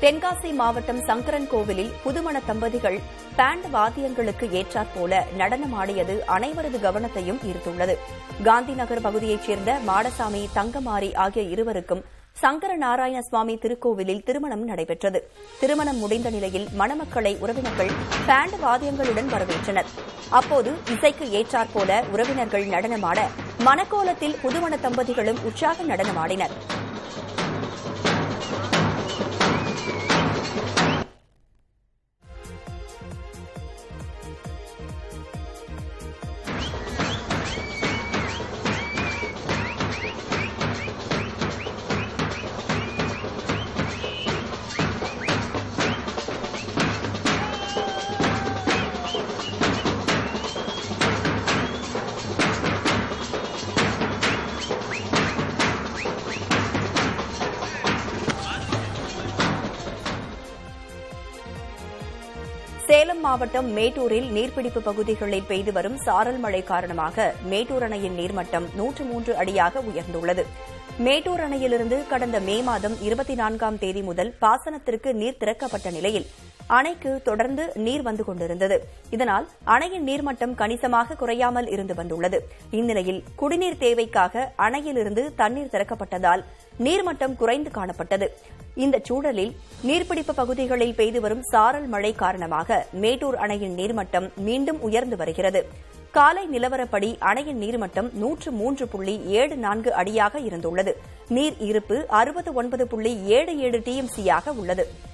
தென்காசி மாவட்டம் சங்கரன் கோவிலில் புதுமண தம்பதிகள் பேண்ட் வாத்தியங்களுக்கு ஏற்றாற்போல நடனமாடியது அனைவரது கவனத்தையும் ஈர்த்துள்ளது. காந்திநகர் பகுதியைச் சேர்ந்த மாடசாமி, தங்கமாரி ஆகிய இருவருக்கும் சங்கர நாராயண சுவாமி திருக்கோவிலில் திருமணம் நடைபெற்றது. திருமணம் முடிந்த நிலையில் மணமக்களை உறவினர்கள் பேண்ட் வாத்தியங்களுடன் வரவேற்றனர். அப்போது இசைக்கு ஏற்றாற்போல உறவினர்கள் நடனமாட மணக்கோலத்தில் புதுமண தம்பதிகளும் உற்சாக நடனமாடினர். சேலம் மாவட்டம் மேட்டூரில் நீர்பிடிப்பு பகுதிகளில் பெய்து வரும் சாரல் மழை காரணமாக மேட்டூர் அணையின் நீர்மட்டம் 103 அடியாக உயர்ந்துள்ளது. மேட்டூர் அணையிலிருந்து கடந்த மே மாதம் 24ஆம் தேதி முதல் பாசனத்திற்கு நீர் திறக்கப்பட்ட நிலையில் அணைக்கு தொடர்ந்து நீர் வந்து கொண்டிருந்தது. இதனால் அணையின் நீர்மட்டம் கணிசமாக குறையாமல் இருந்து வந்துள்ளது. இந்நிலையில் குடிநீர் தேவைக்காக அணையிலிருந்து தண்ணீர் திறக்கப்பட்டதால் நீர்மட்டம் குறைந்து காணப்பட்டது. இந்த சூழலில் நீர்பிடிப்பு பகுதிகளில் பெய்து வரும் சாரல் மழை காரணமாக மேட்டூர் அணையின் நீர்மட்டம் மீண்டும் உயர்ந்து வருகிறது. காலை நிலவரப்படி அணையின் நீர்மட்டம் 103.74 அடியாக இருந்துள்ளது. நீர் இருப்பு 69.77 TMC உள்ளது.